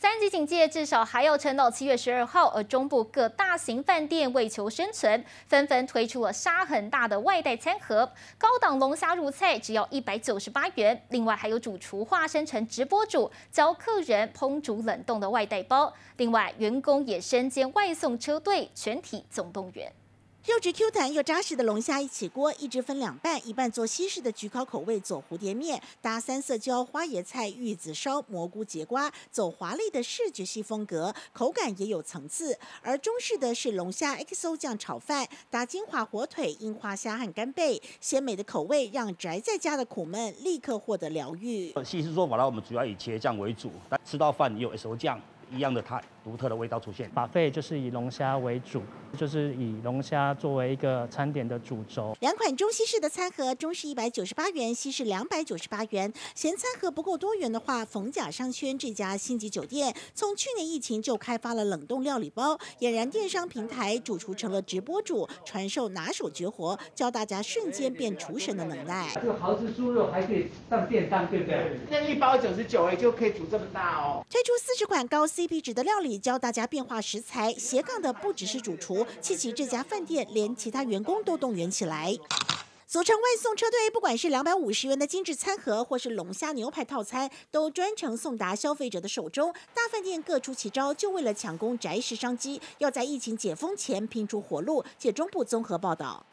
3级警戒至少还要撑到7月12号，而中部各大型饭店为求生存，纷纷推出了沙很大的外带餐盒，高档龙虾入菜只要198元。另外还有主厨化身成直播主，教客人烹煮冷冻的外带包。另外员工也身兼外送车队，全体总动员。 肉质 Q 弹又扎实的龙虾一起锅，一只分2半，一半做西式的焗烤口味，做蝴蝶面，搭3色椒、花椰菜、玉子烧、蘑菇节瓜，走华丽的视觉系风格，口感也有层次。而中式的是龙虾 XO 酱炒饭，搭金华火腿、樱花虾和干贝，鲜美的口味让宅在家的苦闷立刻获得疗愈。 西式做法呢，我们主要以茄酱为主，但吃到饭也有 XO 酱。 一样的，它独特的味道出现。 buffet就是以龙虾为主，就是以龙虾作为一个餐点的主轴。 2款中西式的餐盒，中式198元，西式298元。嫌餐盒不够多元的话，逢甲商圈这家星级酒店，从去年疫情就开发了冷冻料理包，俨然电商平台，主厨成了直播主，传授拿手绝活，教大家瞬间变厨神的能耐。 这个蚝汁猪肉还可以上便当，对不对？ 那1包99就可以煮这么大哦。 推出40款高 CP 值的料理，教大家变化食材。斜杠的不只是主厨，七期这家饭店连其他员工都动员起来。组成外送车队，不管是250元的精致餐盒，或是龙虾牛排套餐，都专程送达消费者的手中。大饭店各出奇招，就为了抢攻宅食商机，要在疫情解封前拼出活路。借中部综合报道。